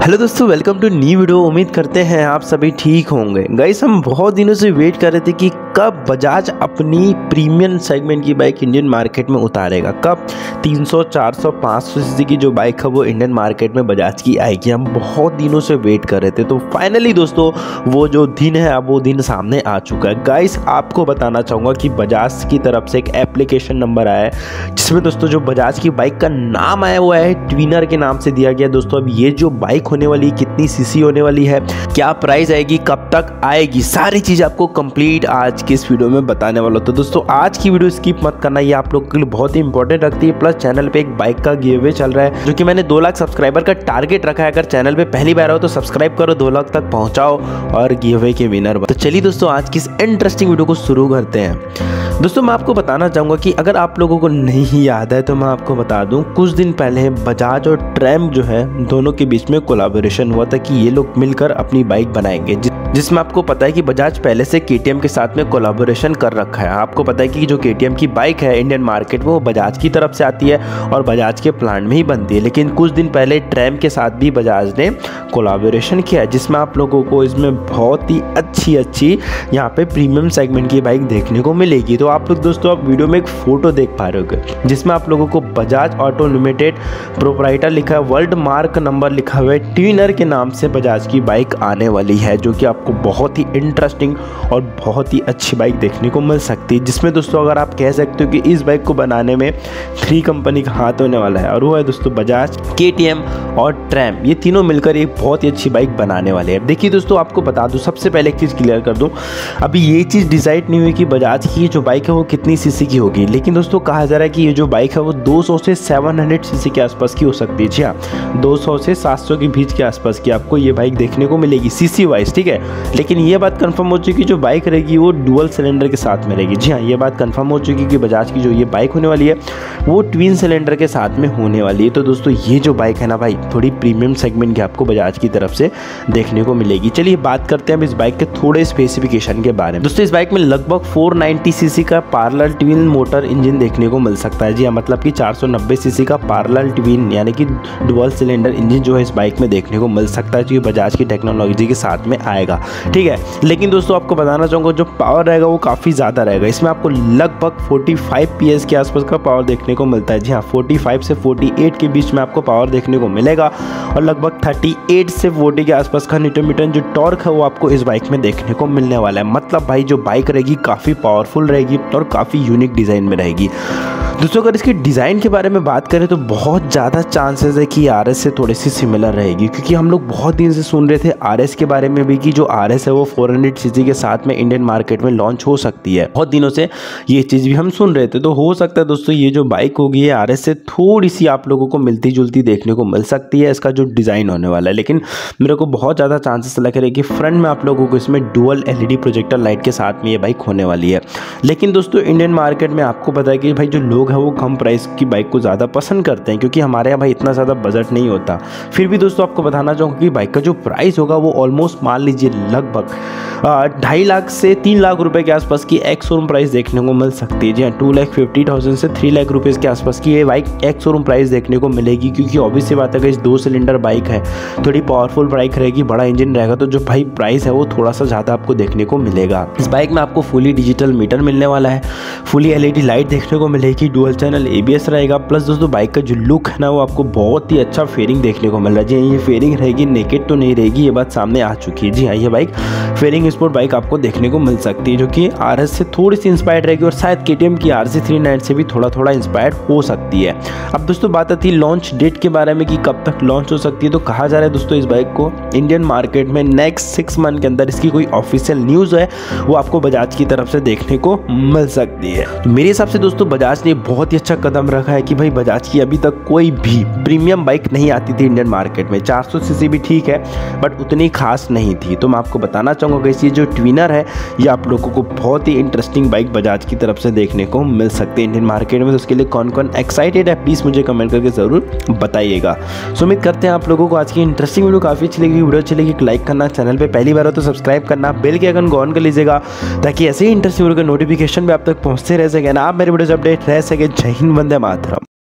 Hello दोस्तों, welcome to new video. उम्मीद करते हैं आप सभी ठीक होंगे। गाइस, हम बहुत दिनों से वेट कर रहे थे कि कब बजाज अपनी प्रीमियम सेगमेंट की बाइक इंडियन मार्केट में उतारेगा, कब 300, 400, 500 सीसी की जो बाइक है वो इंडियन मार्केट में बजाज की आएगी। हम बहुत दिनों से वेट कर रहे थे, तो फाइनली दोस्तों वो जो दिन है अब वो दिन सामने आ चुका है। गाइस, आपको बताना चाहूँगा कि बजाज की तरफ से एक एप्लीकेशन नंबर आया है जिसमें दोस्तों जो बजाज की बाइक का नाम आया हुआ है ट्विनर के नाम से दिया गया। दोस्तों अब ये जो बाइक होने वाली, कितनी सीसी होने वाली है, क्या प्राइस आएगी, कब तक आएगी, सारी चीज आपको कंप्लीट आज की इस वीडियो में बताने वाला हूं। तो दोस्तों आज की वीडियो स्किप मत करना, ये आप लोगों के लिए बहुत ही इंपॉर्टेंट रखती है। प्लस चैनल पे एक बाइक का गिव अवे चल रहा है जो कि मैंने 2 लाख सब्सक्राइबर का टारगेट रखा है। अगर चैनल पे पहली बार हो तो सब्सक्राइब करो, 2 लाख तक पहुंचाओ और गिव अवे के विनर बनो। तो चलिए दोस्तों आज की इस इंटरेस्टिंग वीडियो को शुरू करते हैं। दोस्तों मैं आपको बताना चाहूँगा कि अगर आप लोगों को नहीं याद है तो मैं आपको बता दूं, कुछ दिन पहले बजाज और ट्रैम जो है दोनों के बीच में कोलैबोरेशन हुआ था कि ये लोग मिलकर अपनी बाइक बनाएंगे, जिसमें आपको पता है कि बजाज पहले से केटीएम के साथ में कोलैबोरेशन कर रखा है। आपको पता है कि जो केटीएम की बाइक है इंडियन मार्केट में वो बजाज की तरफ से आती है और बजाज के प्लांट में ही बनती है। लेकिन कुछ दिन पहले ट्रैम के साथ भी बजाज ने कोलैबोरेशन किया है, जिसमें आप लोगों को इसमें बहुत ही अच्छी यहाँ पे प्रीमियम सेगमेंट की बाइक देखने को मिलेगी। तो आप लोग दोस्तों आप वीडियो में एक फोटो देख पा रहे हो जिसमें आप लोगों को बजाज ऑटो लिमिटेड प्रोप्राइटर लिखा है, वर्ल्ड मार्क नंबर लिखा हुआ है, ट्विनर के नाम से बजाज की बाइक आने वाली है, जो कि आपको बहुत ही इंटरेस्टिंग और बहुत ही अच्छी बाइक देखने को मिल सकती है। जिसमें दोस्तों अगर आप कह सकते हो कि इस बाइक को बनाने में 3 कंपनी का हाथ होने वाला है, और वो है दोस्तों बजाज, केटीएम और ट्रैम। ये तीनों मिलकर एक बहुत ही अच्छी बाइक बनाने वाले हैं। देखिए दोस्तों आपको बता दूं, सबसे पहले एक चीज़ क्लियर कर दूं, अभी ये चीज़ डिसाइड नहीं हुई कि बजाज की जो बाइक है वो कितनी सीसी की होगी। लेकिन दोस्तों कहा जा रहा है कि ये जो बाइक है वो 200 से 700 सीसी के आसपास की हो सकती है। जी हाँ, 200 से 700 के बीच के आसपास की आपको ये बाइक देखने को मिलेगी सीसी वाइज, ठीक है। लेकिन ये बात कंफर्म हो चुकी है कि जो बाइक रहेगी वो डुअल सिलेंडर के साथ में रहेगी। जी हाँ, ये बात कंफर्म हो चुकी है कि बजाज की जो ये बाइक होने वाली है वो ट्विन सिलेंडर के साथ में होने वाली है। तो दोस्तों ये जो बाइक है ना भाई, थोड़ी प्रीमियम सेगमेंट की आपको बजाज की तरफ से देखने को मिलेगी। चलिए बात करते हैं अब इस बाइक के थोड़े स्पेसिफिकेशन के बारे में। दोस्तों इस बाइक में लगभग 490 सीसी का पैरेलल ट्विन मोटर इंजन देखने को मिल सकता है। जी हाँ, मतलब कि 490 सीसी का पैरेलल ट्विन यानी कि डुअल सिलेंडर इंजन जो है इस बाइक में देखने को मिल सकता है, जो बजाज की टेक्नोलॉजी के साथ में आएगा, ठीक है। लेकिन दोस्तों आपको बताना चाहूँगा जो पावर रहेगा वो काफ़ी ज़्यादा रहेगा। इसमें आपको लगभग 45 PS के आसपास का पावर देखने को मिलता है। जी हाँ, 45 से 48 के बीच में आपको पावर देखने को मिलेगा, और लगभग 38 से 40 के आसपास का न्यूटन मीटर जो टॉर्क है वो आपको इस बाइक में देखने को मिलने वाला है। मतलब भाई जो बाइक रहेगी काफ़ी पावरफुल रहेगी और काफ़ी यूनिक डिज़ाइन में रहेगी। दोस्तों अगर इसके डिज़ाइन के बारे में बात करें तो बहुत ज़्यादा चांसेस है कि RS से थोड़ी सी सिमिलर रहेगी, क्योंकि हम लोग बहुत दिन से सुन रहे थे RS के बारे में भी कि जो RS है वो 400 सीसी के साथ में इंडियन मार्केट में लॉन्च हो सकती है। बहुत दिनों से ये चीज़ भी हम सुन रहे थे, तो हो सकता है दोस्तों ये जो बाइक होगी ये RS से थोड़ी सी आप लोगों को मिलती जुलती देखने को मिल सकती है, इसका जो डिज़ाइन होने वाला है। लेकिन मेरे को बहुत ज़्यादा चांसेस लग रहे हैं कि फ्रंट में आप लोगों को इसमें डुअल LED प्रोजेक्टर लाइट के साथ में ये बाइक होने वाली है। लेकिन दोस्तों इंडियन मार्केट में आपको पता है कि भाई जो लोग हैं वो कम प्राइस की बाइक को ज़्यादा पसंद करते हैं, क्योंकि हमारे यहाँ भाई इतना ज़्यादा बजट नहीं होता। फिर भी दोस्तों आपको बताना चाहूँगा कि बाइक का जो प्राइस होगा वो ऑलमोस्ट मान लीजिए लगभग 2.5 लाख से 3 लाख रुपए के आसपास की एक्स शोरूम प्राइस देखने को मिल सकती है। जी हाँ, 2,50,000 से 3 लाख रुपये के आसपास की ये बाइक एक्स शोरूम प्राइस देखने को मिलेगी, क्योंकि ऑब्वियस सी बात है कि इस 2 सिलेंडर बाइक है, थोड़ी पावरफुल बाइक रहेगी, बड़ा इंजन रहेगा, तो जो भाई प्राइस है वो थोड़ा सा ज़्यादा आपको देखने को मिलेगा। इस बाइक में आपको फुली डिजिटल मीटर मिलने वाला है, फुली LED लाइट देखने को मिलेगी, डुअल चैनल ABS रहेगा। प्लस दोस्तों बाइक का जो लुक है ना वो आपको बहुत ही अच्छा फेयरिंग देखने को मिल रहा है। जी ये फेयरिंग रहेगी, नेकेड तो नहीं रहेगी, ये बात सामने आ चुकी है। जी हाँ, ये बाइक फेयरिंग स्पोर्ट बाइक आपको देखने को मिल सकती है, जो कि RS से थोड़ी सी इंस्पायर्ड रहेगी, और शायद KTM की RC39 से भी थोड़ा इंस्पायर्ड हो सकती है। अब दोस्तों बात आती है लॉन्च डेट के बारे में कि कब तक लॉन्च हो सकती है। तो कहा जा रहा है दोस्तों इस बाइक को इंडियन मार्केट में नेक्स्ट 6 मंथ के अंदर, इसकी कोई ऑफिशियल न्यूज़ है वो आपको बजाज की तरफ से देखने को मिल सकती है। तो मेरे हिसाब से दोस्तों बजाज ने बहुत ही अच्छा कदम रखा है कि भाई बजाज की अभी तक कोई भी प्रीमियम बाइक नहीं आती थी इंडियन मार्केट में। 400 सीसी भी ठीक है बट उतनी खास नहीं थी। तो मैं आपको बताना चाहूँगा कि ये जो ट्विनर है ये आप लोगों को बहुत ही इंटरेस्टिंग बाइक बजाज की तरफ से देखने को मिल सकती है इंडियन मार्केट में। तो उसके लिए कौन कौन एक्साइटेड है प्लीज़ मुझे कमेंट करके ज़रूर बताइएगा। सो उम्मीद करते हैं आप लोगों को आज की इंटरेस्टिंग वीडियो काफ़ी अच्छी लगी। वीडियो अच्छी लगी एक लाइक करना, चैनल पर पहली बार हो तो सब्सक्राइब करना, बेल के आइकन को ऑन कर लीजिएगा ताकि ऐसे ही इंटरेस्टिंग वीडियो के नोटिफिकेशन भी आप तक पहुँचते रह सके ना, आप मेरे वीडियो से अपडेट रह सके। जय हिंद, वंदे मातरम।